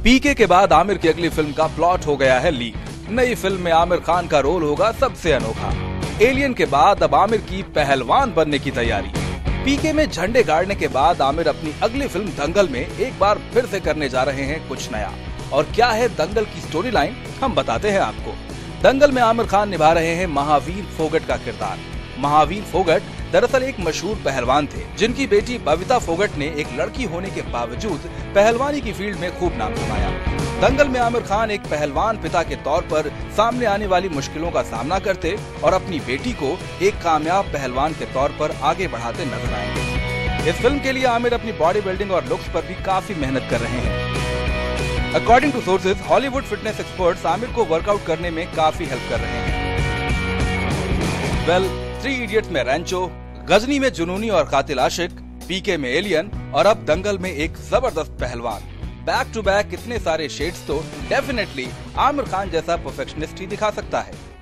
पीके के बाद आमिर की अगली फिल्म का प्लॉट हो गया है लीक। नई फिल्म में आमिर खान का रोल होगा सबसे अनोखा। एलियन के बाद अब आमिर की पहलवान बनने की तैयारी। पीके में झंडे गाड़ने के बाद आमिर अपनी अगली फिल्म दंगल में एक बार फिर से करने जा रहे हैं कुछ नया। और क्या है दंगल की स्टोरी लाइन, हम बताते हैं आपको। दंगल में आमिर खान निभा रहे हैं महावीर फोगट का किरदार। महावीर फोगट दरअसल एक मशहूर पहलवान थे, जिनकी बेटी बबीता फोगट ने एक लड़की होने के बावजूद पहलवानी की फील्ड में खूब नाम कमाया। दंगल में आमिर खान एक पहलवान पिता के तौर पर सामने आने वाली मुश्किलों का सामना करते और अपनी बेटी को एक कामयाब पहलवान के तौर पर आगे बढ़ाते नजर आएंगे। इस फिल्म के लिए आमिर अपनी बॉडी बिल्डिंग और लुक्स पर भी काफी मेहनत कर रहे हैं। According to sources, Hollywood fitness experts Aamir को वर्कआउट करने में काफी हेल्प कर रहे हैं। थ्री इडियट्स में रैंचो, गजनी में जुनूनी और कातिल आशिक, पीके में एलियन और अब दंगल में एक जबरदस्त पहलवान। बैक टू बैक इतने सारे शेड्स तो डेफिनेटली आमिर खान जैसा परफेक्शनिस्ट ही दिखा सकता है।